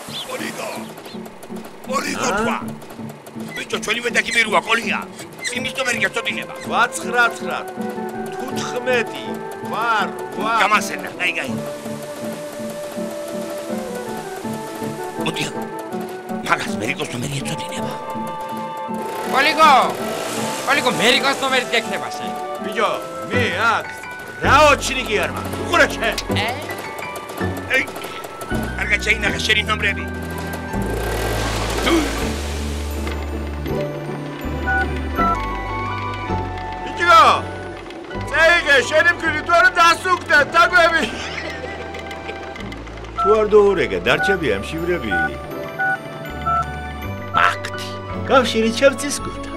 Olígo თქვა. ბიჭო, ჩვენი მეტაკი მირუა ყოლია. იმის ნომერი გაწოდინება. 999 15 ვარ. გამასენა, გაიგაი. მოდია. მაგას მერიკოს ნომერი ეწოდინება. Olígo, მერიკოს ნომერით გექნება შენ. ბიჭო, მე აქ რაოჩნიკი არ მაქვს. უყურე შენ. ეი. არ გაჩაინახე შენი ნომრები. ბიჭო! წაიღე შენი მკვიდრი თუ არა დასუქდა დაგვები. თუ არ დოურეგე დარჩები ამ შივრები. ფაქტი. კავშირი ჩემს გულთან.